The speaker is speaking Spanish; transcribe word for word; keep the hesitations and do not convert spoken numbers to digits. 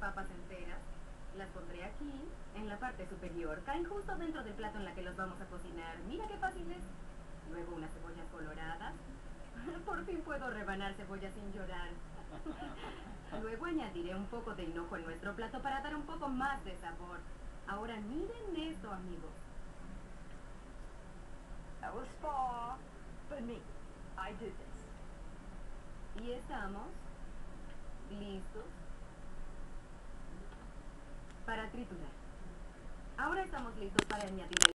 papas enteras. Las pondré aquí, en la parte superior. Caen justo dentro del plato en la que los vamos a cocinar. Mira qué fácil es. Luego unas cebollas coloradas. Por fin puedo rebanar cebolla sin llorar. Luego añadiré un poco de hinojo en nuestro plato para dar un poco más de sabor. Ahora miren esto, amigos. That was far, but me. I did this. Y estamos listos para triturar. Ahora estamos listos para añadir